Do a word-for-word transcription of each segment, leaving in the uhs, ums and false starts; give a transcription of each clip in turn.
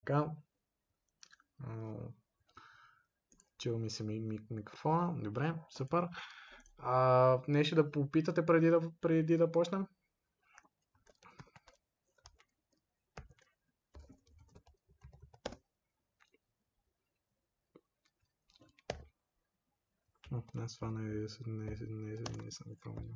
Така. Чува ми се ми, ми, микрофона. Добре, супер. А, нещо да попитате преди да, преди да почнем? О, не, това не е, не, е- не, е- не съм го променил.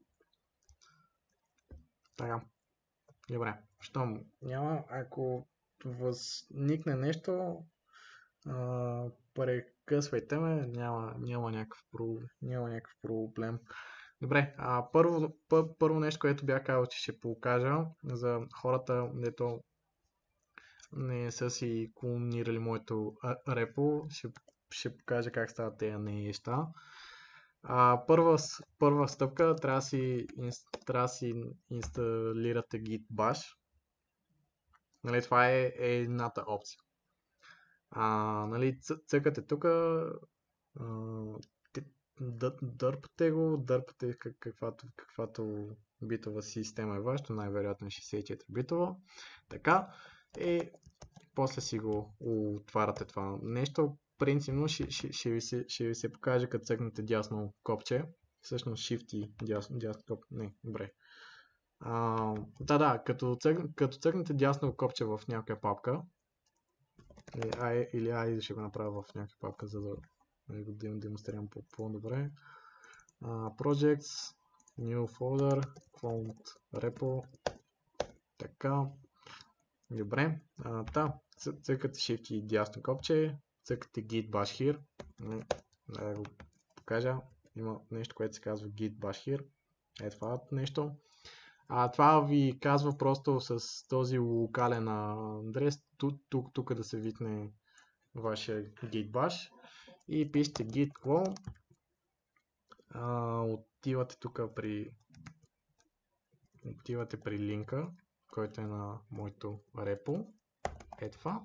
Така, добре. Щом няма, ако възникне нещо, а, прекъсвайте ме, няма, няма, някакъв, про- няма някакъв проблем. Добре, а, първо, пър, първо нещо, което бях казал, че ще покажа за хората, дето не са си клонирали моето а, репо, ще, ще покажа как стават тези неща. А, първа, с- първа стъпка трябва да си, инс- трябва да си инсталирате Git Bash. Нали, това е, е едната опция. А, нали, ц- цъкате тук, дърпате го, дърпате как, каквато, каквато битова система е вашето, най-вероятно шейсет и четири битова. Така, и после си го отваряте това нещо. Принципно ще, ще, ще, ви, се, ще ви се покаже, като цъкнете дясно копче. Всъщност Shift и дясно, дясно копче. Не, добре. А, да, да, като, цък, като цъкнете дясно копче в някаква папка, или ай, или ай ще го направя в някаква папка, за да го демонстрирам по-добре. Uh, projects, new folder, cloned repo, така, добре, uh, та, цъкате Shift и дясно копче, цъкате Git Bash here, не, да го покажа, има нещо, което се казва Git Bash here, е това нещо. А, това ви казва просто с този локален адрес, тук, тук, тук да се викне вашия Git Bash и пишете git clone. А, отивате тук при отивате при линка, който е на моето репо. Е това.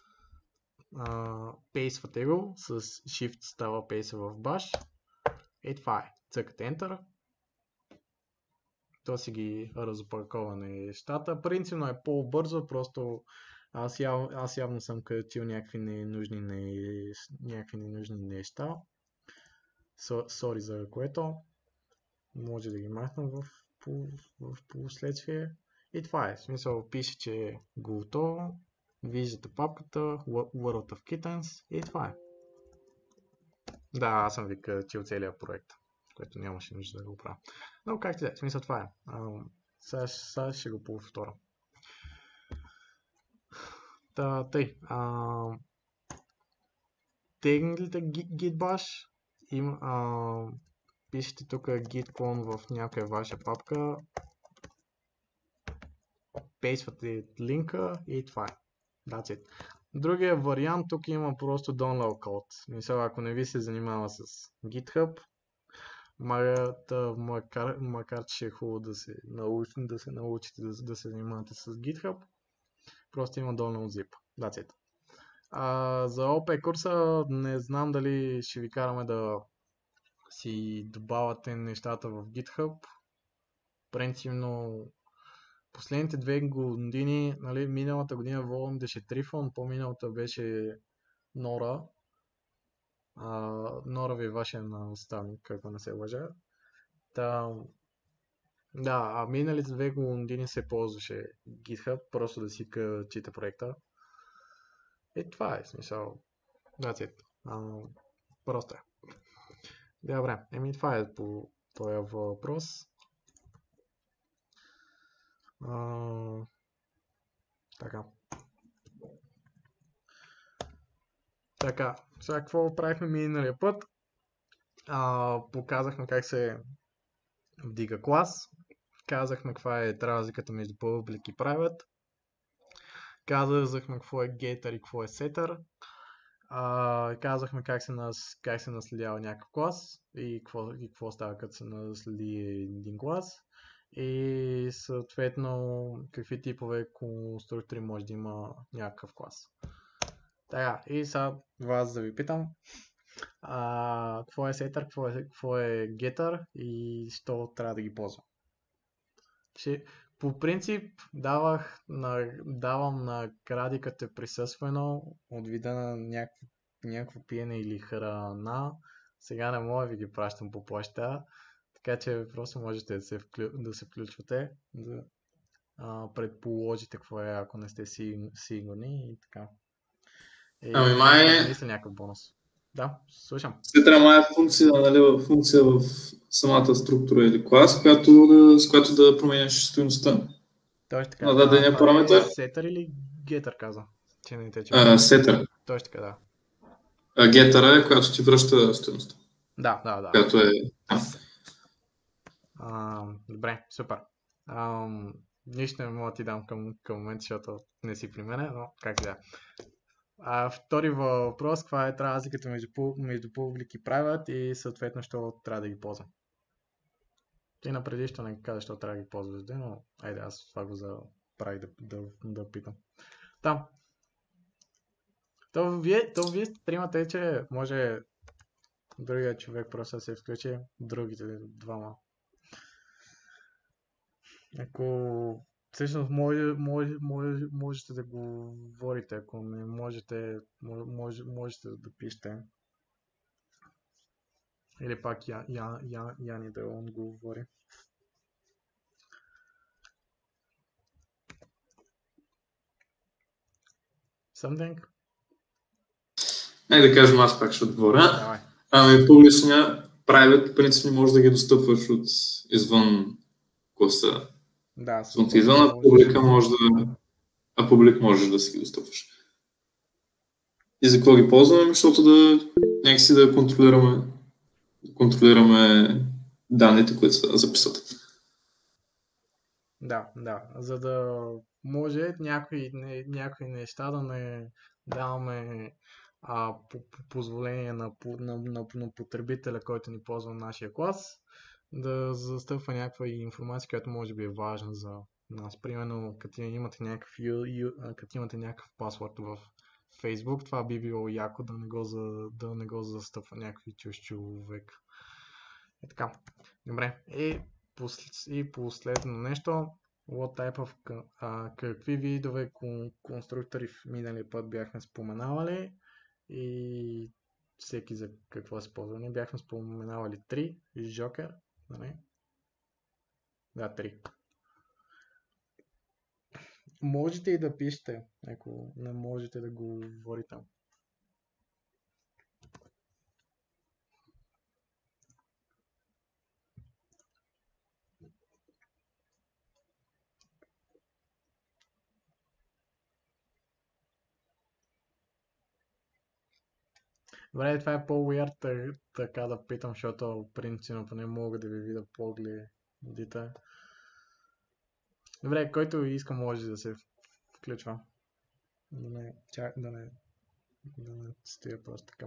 А, пейсвате го, с Shift става пейса в Bash. Е това е. Цъкате Enter. То си ги разопакова нещата. Принципно е по-бързо, просто аз, яв, аз явно съм качил някакви ненужни, не, някакви ненужни неща. Сори за което. Може да ги махна в, в, в последствие. И това е. В смисъл пише, че е готово. Виждате папката World of Kittens и това е. Да, аз съм ви качил целият проект, което нямаше нужда да го правя. Но как ти да, в смисъл това е. А, сега, сега ще го повторя. Та, тъй. А, тегнете Git Bash. Им, а, пишете тук Git clone в някоя ваша папка. Пейсвате линка и това е. That's it. Другия вариант тук има просто download код. Мисля, ако не ви се занимава с GitHub, макар, макар че е хубаво да се, науч, да се научите да, да се занимавате с GitHub, просто има download zip. That's it. А, за о пи курса не знам дали ще ви караме да си добавяте нещата в GitHub. Принципно последните две години, нали, миналата година водим беше Trifon, по-миналата беше Nora. Uh, Nora ви е вашия наставник, ако не се лъжа. Та, да, а миналите две години се ползваше GitHub, просто да си качите проекта. И това е смисъл. That's it. Uh, просто е. Добре, еми това е по този въпрос. Uh, така. Така, сега какво правихме миналия път? Uh, показахме как се вдига клас. Казахме каква е разликата между public и private. Казахме какво е getter и какво е setter. Uh, казахме как се, нас, как се наследява някакъв клас и какво, и какво става като се наследи един клас. И съответно какви типове конструктори може да има някакъв клас. Така, и сега вас да ви питам. Uh, какво е setter, какво е, какво е getter и що трябва да ги ползвам. Ще, по принцип давах на, давам на кради, като е присъствено от вида на някакво, някакво пиене или храна. Сега не мога да ви ги пращам по почта, така че просто можете да се, вклю, да се включвате, да а, предположите какво е, ако не сте си, сигурни и така. И Ами може май да е... измисля някакъв бонус. Да, слушам. Сетъра май е функция, нали, функция в самата структура или клас, която да, с която да променяш стоеността Точно така. на А, дадения това е параметър. сетър или гетър каза? Че не те чух. Uh, сетър. Точно така, да. А гетъра е, която ти връща стоеността. Да, да, да. Която е... А. А, добре, супер. А, нищо не мога да ти дам към, към момента, защото не си при мене, но как да. А, втори въпрос, каква е разликата между, между public и private и съответно, що трябва да ги ползвам? Ти на предишто не каза, що трябва да ги ползваш, но айде, аз това го заправих да, да, да питам. Там. То вие, то вие тримате, че може другия човек просто да се включи, другите двама. Ако всъщност може, може, може, можете да го говорите, ако не можете, може, можете да пишете. Или пак Я, Я, Я, Яни да он го говори. Something? Ей да кажем, аз пак ще отговоря. Давай. Ами публичния, private, в принцип не можеш да ги достъпваш от извън класа. Да, от извън, а публика може да... А публик можеш да си ги достъпваш. И за какво ги ползваме? Защото да някакси да контролираме да контролираме данните, които се записват. Да, да. За да може някои, не, някои неща да не даваме а, по, по позволение на, на, на, на потребителя, който ни ползва нашия клас, да застъпва някаква информация, която може би е важна за нас. Примерно, като имате някакъв, като имате някакъв пасворд в Facebook, това би било яко да не го, за, да не го застъпва някой чуж човек. Е така. Добре. И, посл... и последно нещо. What type of, а, какви видове кон, конструктори в миналия път бяхме споменавали и всеки за какво се ползва. Ние бяхме споменавали три и Жокер. Нали? Да, три. Можете и да пишете, ако не можете да го говорите. Добре, това е по-weird така да питам, защото принципно не мога да ви видя погледите. Добре, който иска може да се включва. Да не, чак, да не, да не стоя просто така.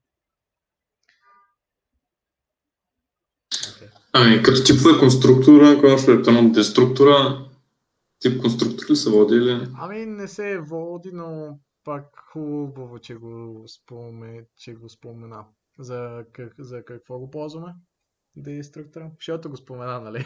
Okay. Ами, като типове конструктора, когато е тъмно деструктора, тип конструктор ли се води или? Ами не се води, но пак хубаво, че го, споме, че го спомена. За, как, за какво го ползваме? Деструктора? Защото го спомена, нали?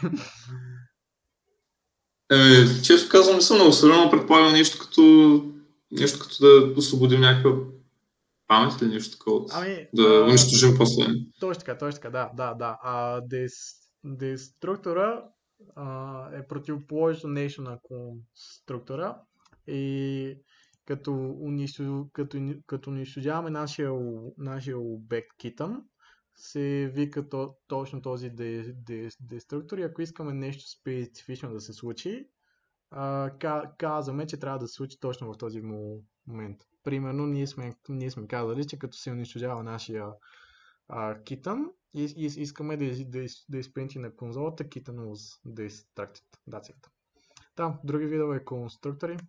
Еми, често казвам, не съм много сигурен, предполагам нещо като, нещо като да освободим някаква памет или нещо такова. Ами, да а, унищожим после. Точно така, точно така, да, да, да. А дес, деструктора а, е противоположно нещо на конструктора и като, унищу, като, като унищожаваме нашия, нашия обект китън, се вика то, точно този де, де, деструктор и ако искаме нещо специфично да се случи, а, казваме, че трябва да се случи точно в този момент. Примерно, ние сме, ние сме казали, че като се унищожава нашия а, китън и, и искаме да, да, да изпринти на конзолата kitten was destructed. That's it. Там, други видове конструктори.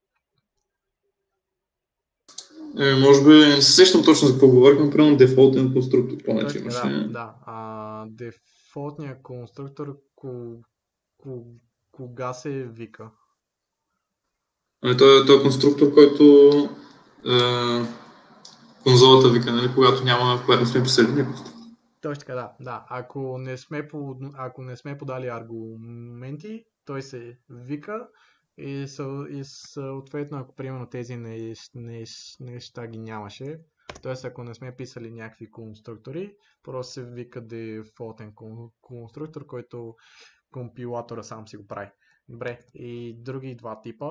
Е, може би не се сещам точно за какво говорихме, примерно дефолтен конструктор. Точно, да, да. А, дефолтният конструктор ко, ко, кога се вика? Ами той, той е конструктор, който е, конзолата вика, нали, когато няма, когато не сме писали някакво. Точно така, да, да. Ако не сме, по, ако не сме подали аргументи, той се вика и, и съответно, ако примерно тези неща ги нямаше, т.е. ако не сме писали някакви конструктори, просто се вика дефолтен конструктор, който компилатора сам си го прави. Добре, и други два типа.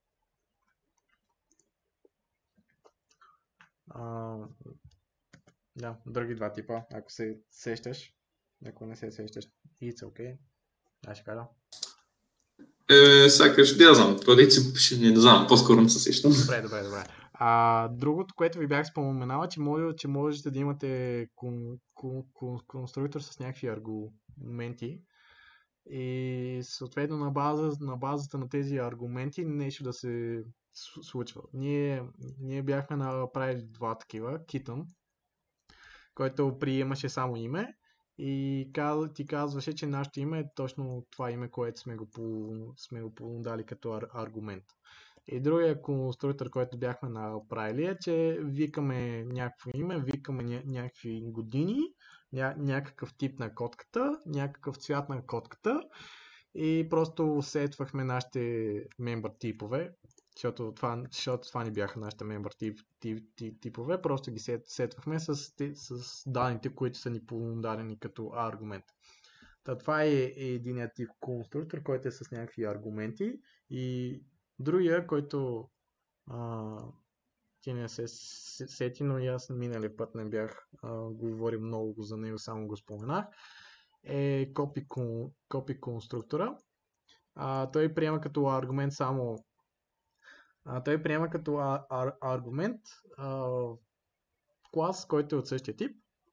А, да, други два типа, ако се сещаш. Ако не се сещаш, it's okay. Аз ще кажа. Е, сякаш, да знам, преди си попиши, не знам, по-скоро не се сещам. Добре, добре, добре. А, другото, което ви бях споменала, че, може, че можете да имате кон, кон, кон, конструктор с някакви аргументи и съответно на, база, на базата на тези аргументи нещо да се случва. Ние, ние бяхме направили два такива, Kitten, който приемаше само име и ти казваше, че нашето име е точно това име, което сме го, по, сме го дали като ар, аргумент. И другия конструктор, който бяхме направили е, че викаме някакво име, викаме ня- някакви години, ня- някакъв тип на котката, някакъв цвят на котката и просто сетвахме нашите member типове, защото това, защото това ни бяха нашите member тип, тип, тип, типове, просто ги сет, сетвахме с, с данните, които са ни подадени като аргумент. Та, това е единият тип конструктор, който е с някакви аргументи и другия, който а, ти не се сети, но и аз миналия път не бях а, говорил много за него, само го споменах, е copy, copy конструктора. А, той приема като аргумент само а, той приема като а, а, аргумент а, клас, който е от същия тип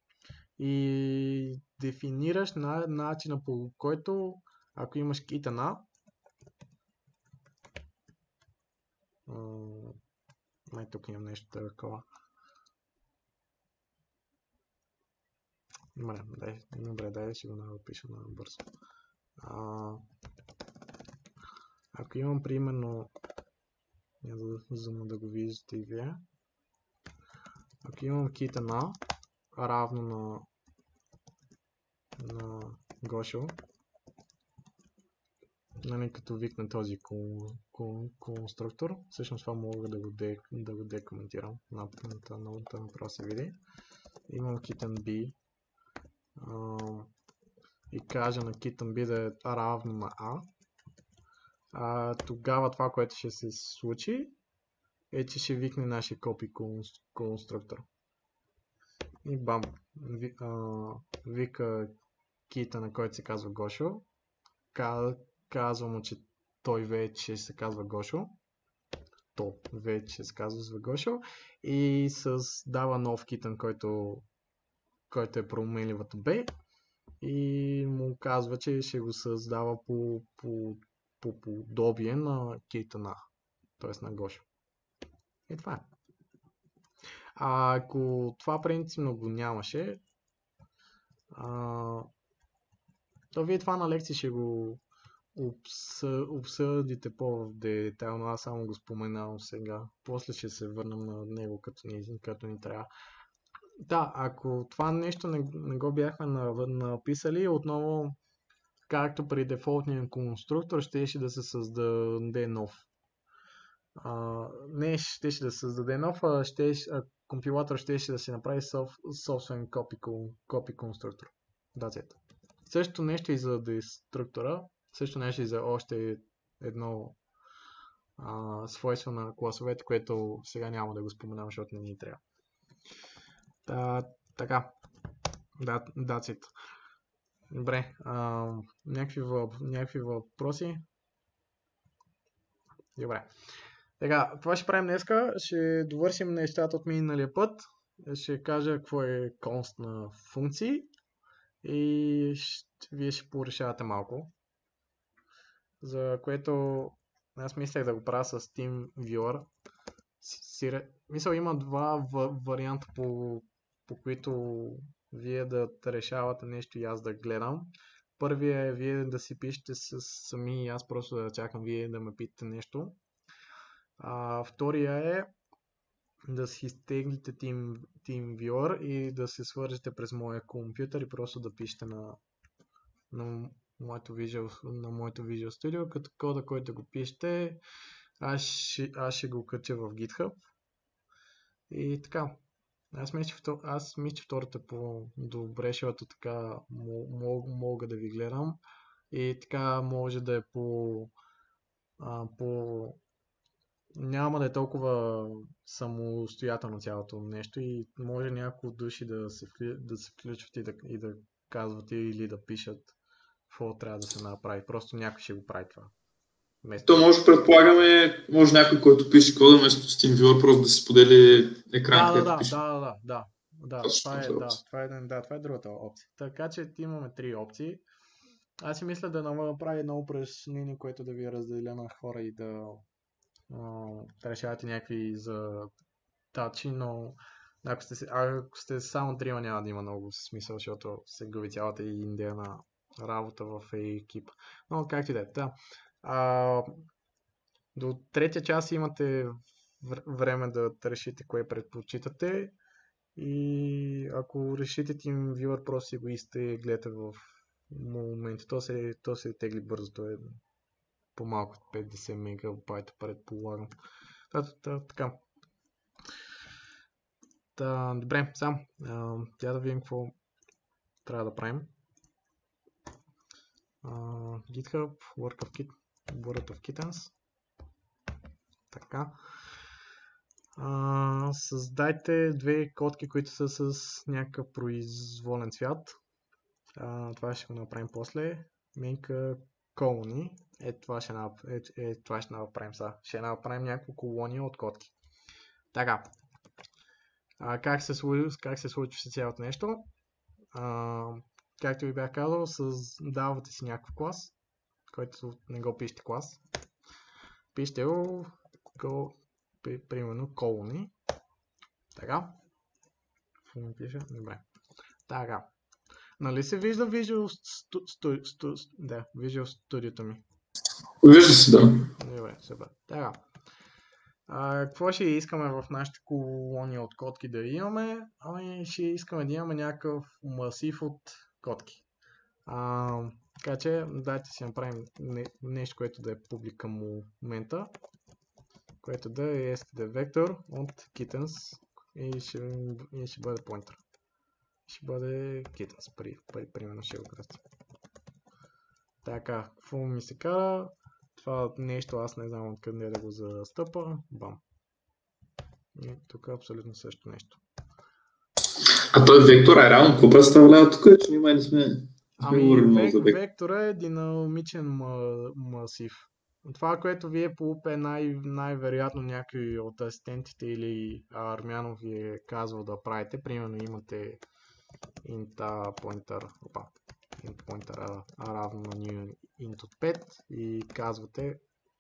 и дефинираш на начина, по който ако имаш kitten A, май тук имам нещо такова. Добре, дай, добре, дай ще го напиша на бързо. А, ако имам примерно, за да го виждате и вие, ако имам kitten A равно на, на Гошо, нали, като викна този конструктор, всъщност това мога да го, де, да го декоментирам, на ноута направо се види. Имам kitten B а, и кажа на kitten B да е равно на A. А, тогава това, което ще се случи, е, че ще викне нашия copy конструктор. И бам, ви, а, вика кита, на който се казва Гошо, казва му, че той вече се казва Гошо, то вече се казва Гошо и създава нов китън, който, който е променливата B и му казва, че ще го създава по, по, по подобие на китъна, т.е. на Гошо. И това е. А ако това принципно го нямаше, а, то вие това на лекции ще го обсъдите по-детайлно, аз само го споменавам сега. После ще се върнем на него, като ни, като ни трябва. Да, ако това нещо не, не го бяхме написали, отново, както при дефолтния конструктор, щеше да се създаде нов. А, не щеше да се създаде нов, а, ще, а компилатор щеше да се направи собствен copy, copy конструктор. That's it. Също нещо и за деструктора. Също нещо и за още едно а, свойство на класовете, което сега няма да го споменавам, защото не ни трябва. Та, така, that, that's it. Добре, а, някакви, въп, някакви въпроси? Добре. Така, това ще правим днеска. Ще довършим нещата от миналия път. Ще кажа какво е const на функции и ще, вие ще порешавате малко. За което аз мислех да го правя с TeamViewer. Мисля, има два варианта, по, по които вие да решавате нещо и аз да гледам. Първият е вие да си пишете с сами и аз просто да чакам вие да ме питате нещо. А, втория е да си изтеглите Team, TeamViewer и да се свържете през моя компютър и просто да пишете на, на моето Visual, на моето Visual Studio, като кода, който го пишете, аз ще, аз ще го кача в GitHub. И така. Аз мисля, че, аз мисля, че втората е по-добре, защото така мога да ви гледам и така може да е по, а, по... няма да е толкова самостоятелно цялото нещо и може няколко души да се, да се включват и да, и да казват или да пишат какво трябва да се направи. Просто някой ще го прави това. Вместо... То може, предполагаме, може някой, който пише кода вместо TeamViewer, просто да се сподели екран, да, където да, пише. Да, да, да, да. Да, това е, да, това е, да, това е другата опция. Така че имаме три опции. Аз си мисля да направя едно упражнение, което да ви разделя на хора и да, а, да решавате някакви задачи, но ако сте, ако сте само трима, няма да има много смисъл, защото се губи цялата идея на работа в екипа. Но както и да е. Да. А, до третия час имате време да решите кое предпочитате. И ако решите TeamViewer, просто си го и гледате в момента. То се, то се тегли бързо, то е по-малко от петдесет мегабайта, предполагам. Да, да, така. Та, добре, сам. Тя да видим какво трябва да правим. Uh, GitHub, Work of Kit, World of Kittens. Така. Uh, създайте две котки, които са с някакъв произволен цвят. Uh, това ще го направим после. Make колони. Е, това ще, нап... е, е, това ще направим сега. Ще направим няколко колони от котки. Така. Uh, как, се случи, как се случи с цялото нещо? Uh, както ви бях казал, създавате си някакъв клас, който не го пишете клас. Пишете го, го примерно колони. Така. Какво ми пише? Добре. Така. Нали се вижда Visual Studio, да, Visual Studio-то ми? Вижда се, да. Добре, супер. Така. А, какво ще искаме в нашите колони от котки да имаме? Ами ще искаме да имаме някакъв масив от котки. А, така че дайте си направим не, нещо, което да е публик към момента, което да е std vector от kittens и ще, и ще бъде pointer. Ще бъде kittens, при, при, примерно ще го кръстим. Така, какво ми се кара? Това нещо аз не знам откъде да го застъпа. Бам. И тук е абсолютно също нещо. А той вектор е реално какво представлява тук, че ние май не сме... Ами век, вектора е динамичен масив. Това, което вие по УП най- най-вероятно някой от асистентите или Армянов ви е казвал да правите, примерно имате int pointer, опа, int pointer а равно на new int от пет и казвате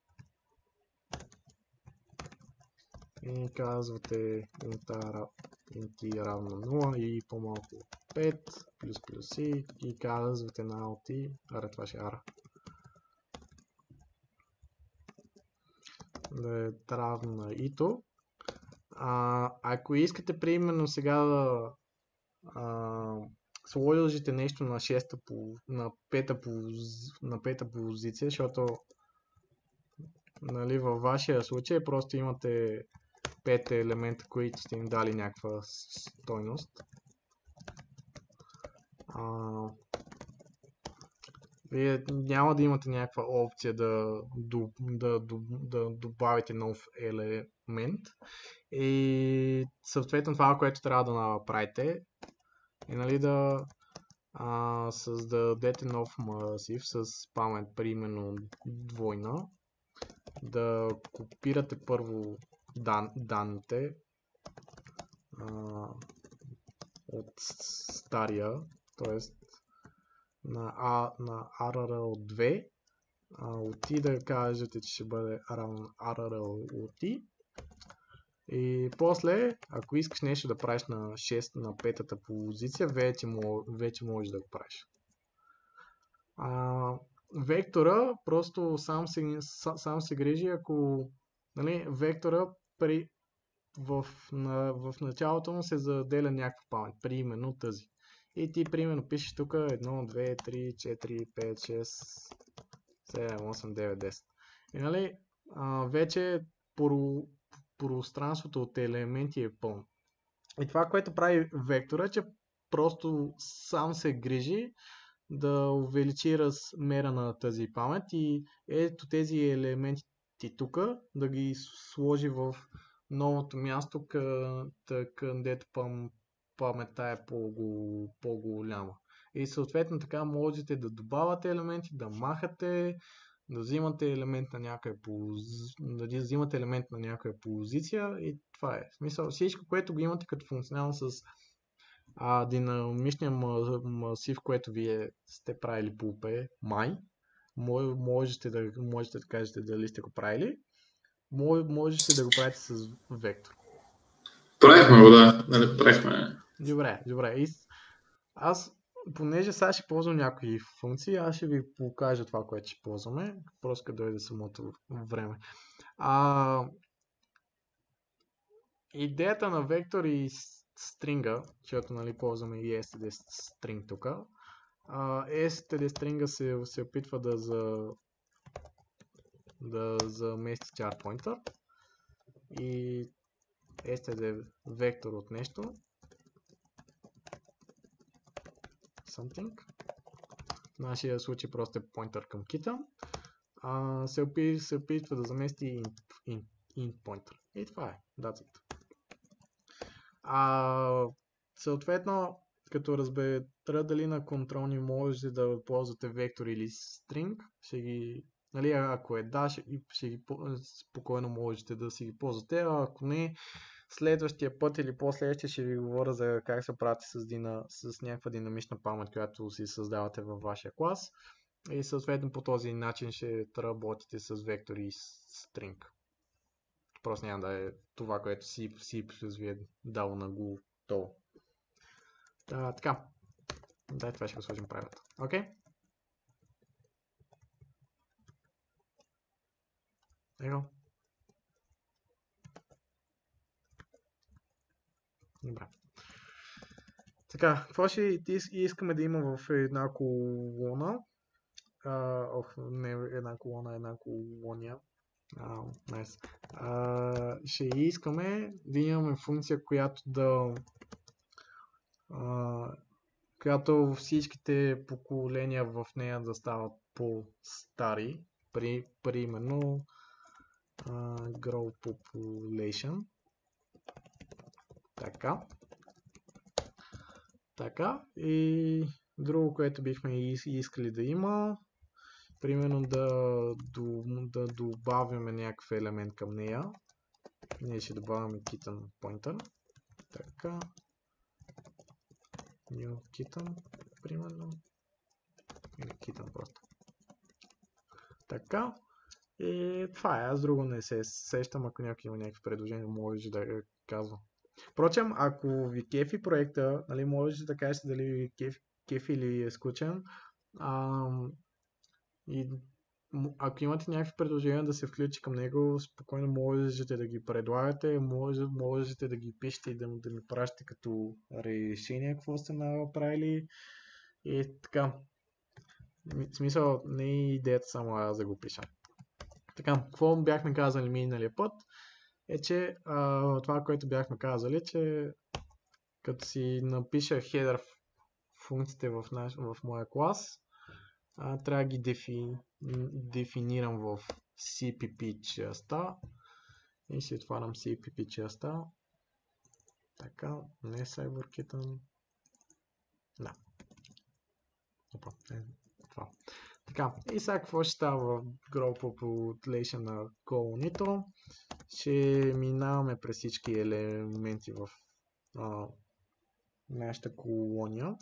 и казвате int, int равно на нула и по-малко пет плюс плюс и и казвате на alt, аре това ще е ара. Да е равно на ито. А, ако искате примерно сега да а, сложите нещо на шеста по, на пета по, на пета позиция, защото нали, във вашия случай просто имате пет елемента, които сте им дали някаква стойност. А, вие няма да имате някаква опция да, да, да, да добавите нов елемент и съответно това, което трябва да направите е нали, да а, създадете нов масив с памет, примерно двойна, да копирате първо дан, данните а, от стария, т.е. на, а, на ар ар ел две, а, от и да кажете, че ще бъде равно на ар ар ел от и. И после, ако искаш нещо да правиш на шеста, на петата позиция, вече, вече можеш да го правиш. А, вектора просто сам се, сам се грижи, ако нали, вектора при, в, на, в началото му се заделя някаква памет, примерно тази. И ти примерно пишеш тук едно, две, три, четири, пет, шест, седем, осем, девет, десет. И нали, а, вече про, пространството от елементи е пълно. И това, което прави вектора, е, че просто сам се грижи да увеличи размера на тази памет и ето тези елементи тук да ги сложи в новото място, където пам, паметта е по-голяма. И съответно така можете да добавяте елементи, да махате, да взимате елемент на някоя пози... да взимате елемент на някоя позиция и това е. В смисъл, всичко, което го имате като функционално с а, динамичния масив, което вие сте правили по ОП, май, можете да, можете да кажете дали сте го правили, можете да го правите с вектор. Правихме го, да. Нали, правихме. Добре, добре. И аз, понеже сега ще ползвам някои функции, аз ще ви покажа това, което ще ползваме, просто като дойде самото време. А, идеята на вектор и стринга, защото нали, ползваме и std string тук, uh, std string се, се опитва да, за, да замести char pointer и std вектор от нещо something, в нашия случай просто е поинтър към кита, uh, се, опитва, се опитва да замести int, int, int pointer и това е, that's it. А, съответно, като разберете дали на контролни можете да ползвате вектор или string, ще ги, нали, ако е да, ще, ще ги спокойно можете да си ги ползвате, а ако не, следващия път или последващия ще ви говоря за как се правите с, дина, с някаква динамична памет, която си създавате във вашия клас и съответно по този начин ще работите с вектор и string. Просто няма да е това, което си, си ви е дал на готово. Та, така. Дай това ще го сложим правилата. Окей? Okay? Его. Добре. Така, какво ще искаме да има в една колона? Uh, ох, не една колона, една колония. Uh, nice. uh, ще искаме да имаме функция, която да uh, която всичките поколения в нея да стават по-стари. При, примерно uh, grow population. Така. Така. И друго, което бихме искали да има, примерно да, да добавяме някакъв елемент към нея. Ние ще добавяме kitten pointer. Така. New kitten, примерно. Или kitten просто. Така. И това е. Аз друго не се сещам, ако някой има някакви предложения, може да казва. Впрочем, ако ви кефи проекта, нали, можете да кажете дали ви кефи, кефи или е скучен. Ам, и ако имате някакви предложения да се включи към него, спокойно можете да ги предлагате, може, можете да ги пишете и да, да ми пращате като решение, какво сте направили. И така. В смисъл, не е идеята само аз да го пиша. Така, какво бяхме казали миналия път, е, че а, това, което бяхме казали, че като си напиша хедър функциите в, наш, в моя клас, а, трябва да ги дефи, дефинирам в си пи пи частта и си отварям си пи пи частта. Така, не CyberKitten. Да. Опа, е, това. Така, и сега какво ще става в Grow Population на колонито? Ще минаваме през всички елементи в а, нашата колония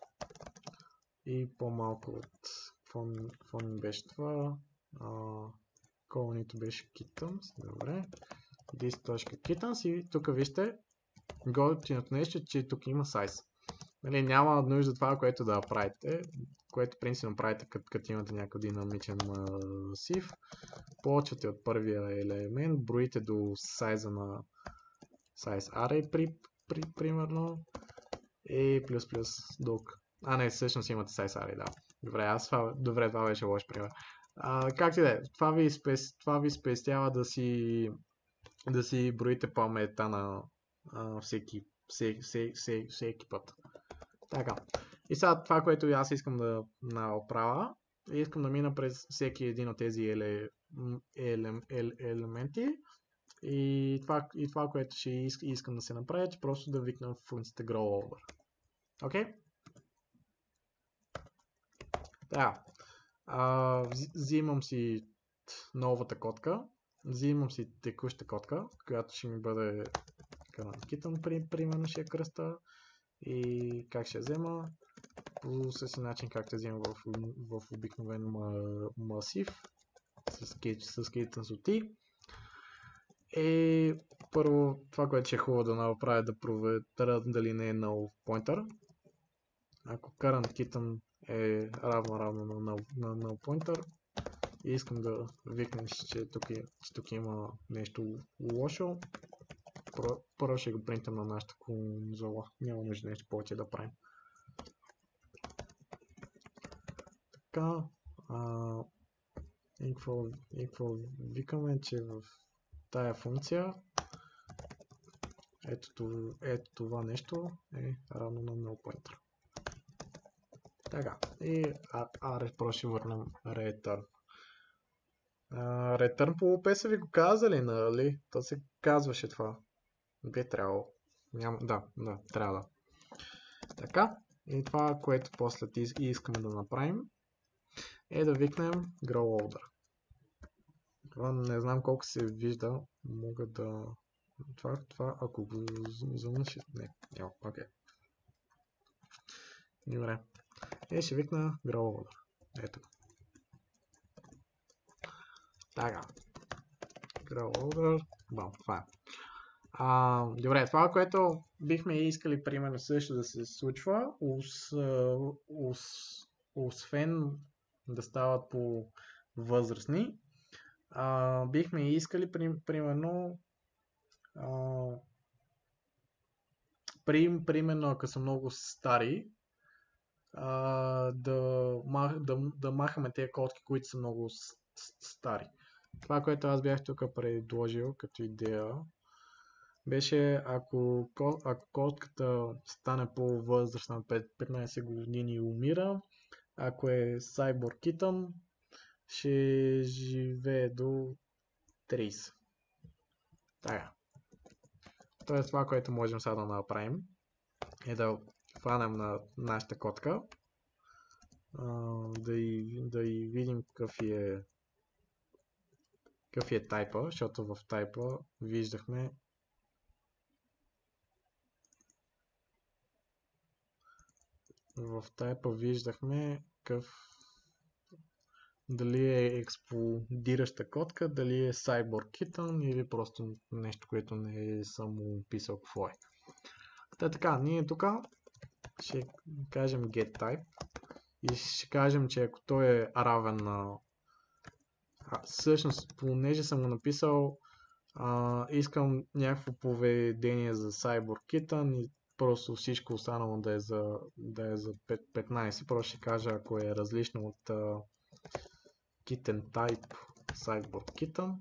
и по-малко от какво ни беше това. А, колонито беше kittens, добре. this.kittens и тук вижте готиното нещо, че тук има size. Нали, няма нужда това, което да правите, което принципно правите, като, като имате някакъв динамичен масив. Почвате от първия елемент, броите до сайза на size array, при, при, примерно, и плюс плюс друг. А не, всъщност имате сайсари, да. Добре, аз това, добре, това беше лош пример. А, както и да е, това ви, спес, това ви спестява да си, да си броите паметта на а, всеки, всеки, всеки, всеки, всеки път. Така. И сега това, което аз искам да направя, искам да мина през всеки един от тези еле, еле, еле, елементи. И това, и това, което ще искам да се направи, е просто да викна функцията growOver. Окей? Okay? Така. Взимам си новата котка. Взимам си текуща котка, която ще ми бъде китън, примерно ще я кръста. И как ще я взема? По същия начин, както я взема в, в обикновен масив с kitchen соти. И първо това, което ще е хубаво да направя, да проверя дали не е null pointer. Ако current kitten е равно равно на null, на null pointer и искам да викнем, че тук, е, че тук има нещо лошо, първо ще го принтам на нашата конзола. Няма нужда нещо повече да правим. Така, а, и какво, и какво викаме, че в тая функция ето това, ето това нещо е равно на null pointer. Така, и а, а просто ще върнем return. Uh, return по ОП са ви го казали, нали? То се казваше това. Би трябвало. Няма, да, да, трябва да. Така, и това, което после искаме да направим, е да викнем growOver. Това не знам колко се вижда, мога да... Това, това ако го замъши... Не, няма, окей. Okay. Добре. И ще викна growOver. Ето. Така. growOver. Бам, това е. А, добре, това, което бихме искали примерно също да се случва, ос, ос, освен да стават по възрастни, а, бихме искали при, примерно а, при, примерно ако са много стари, а, да, да, да махаме тези котки, които са много стари. Това, което аз бях тук предложил като идея, беше ако, ако котката стане по-възрастна от петнайсет години и умира, ако е Cyborg Kitten, ще живее до трийсет. Така. Тоест това, което можем сега да направим, е да хванем на нашата котка, да и, да и видим какъв е какъв е тайпа, защото в тайпа виждахме в тайпа виждахме какъв дали е експлодираща котка, дали е Cyborg Kitten или просто нещо, което не е само писал какво е. Та така, ние тук ще кажем getType и ще кажем, че ако той е равен на... А, всъщност, понеже съм го написал, а, искам някакво поведение за Cyborg Kitten и просто всичко останало да е за, да е за петнайсет. Просто ще кажа, ако е различно от uh, Kitten Type Cyborg Kitten.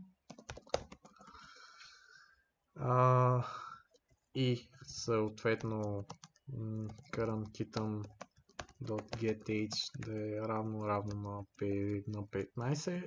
Uh, и съответно current kitten .getAge да е равно равно на, на петнайсет.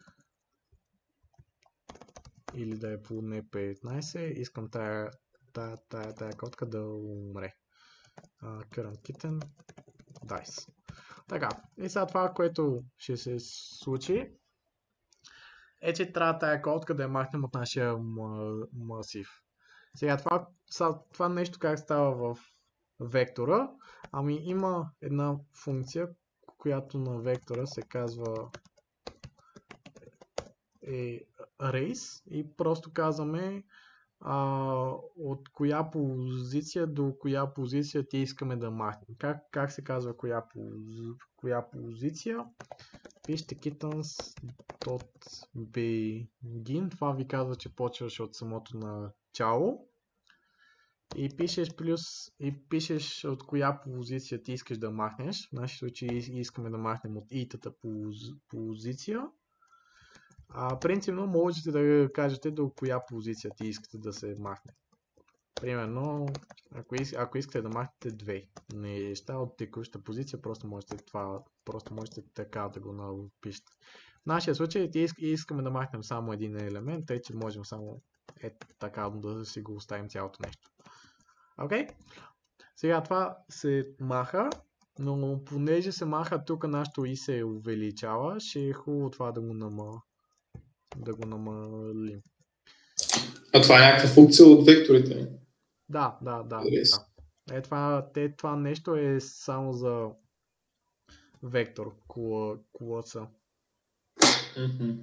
Или да е по не петнайсет. Искам тая Тая, тая, тая котка да умре. Uh, current kitten dice. Така, и сега това, което ще се случи, е, че трябва тая котка да я махнем от нашия масив. Сега това, това нещо как става в вектора, ами има една функция, която на вектора се казва е race и просто казваме Uh, от коя позиция до коя позиция ти искаме да махнем. Как, как се казва коя, коя позиция? Пишете kittens.begin. Това ви казва, че почваш от самото начало. и пишеш плюс, и пишеш от коя позиция ти искаш да махнеш. В нашия случай искаме да махнем от и-тата позиция. А, принципно можете да кажете до коя позиция ти искате да се махне. Примерно, ако, ис, ако искате да махнете две неща от текуща позиция, просто можете, това, просто можете така да го напишете. В нашия случай ти иск, искаме да махнем само един елемент, тъй че можем само е така да си го оставим цялото нещо. Окей? Okay? Сега това се маха, но понеже се маха тук нашото и се увеличава, ще е хубаво това да го, нама, да го намалим. А това е някаква функция от векторите? Да, да, да. да. Е, това, те, това нещо е само за вектор, класа. Mm-hmm.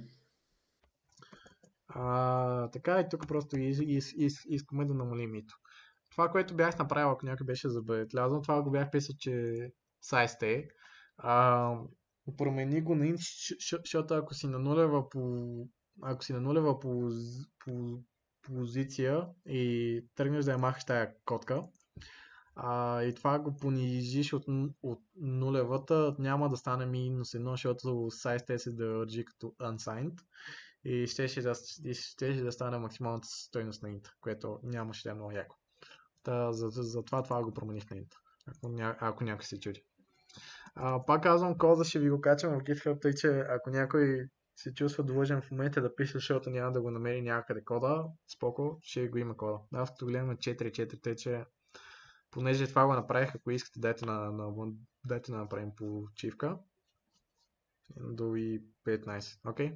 А, така и тук просто из, из, из, искаме да намалим ито. Това, което бях направил, ако някой беше забелязан, това го бях писал, че size е. А, промени го на int, защото ако си на нулева по, ако си на нулева по, по позиция и тръгнеш да я махаш тая котка, а, и това го понижиш от, от нулевата, няма да стане минус едно, защото size се държи като unsigned и ще, ще, да, ще да стане максималната стойност на int, което нямаше да е много яко. Та, за, за, за това това го промених на int, ако, ня, ако някой се чуди. А, пак казвам, кода ще ви го качвам в GitHub, тъй че ако някой се чувства длъжен в момента да пише, защото няма да го намери някъде кода, споко, ще го има кода. Аз като гледам на четири четири, тъй че понеже това го направих, ако искате, дайте, на, на, дайте да направим почивка до и петнайсет, окей?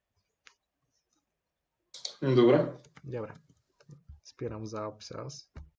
Okay? Добре. Добре. Спирам запис аз.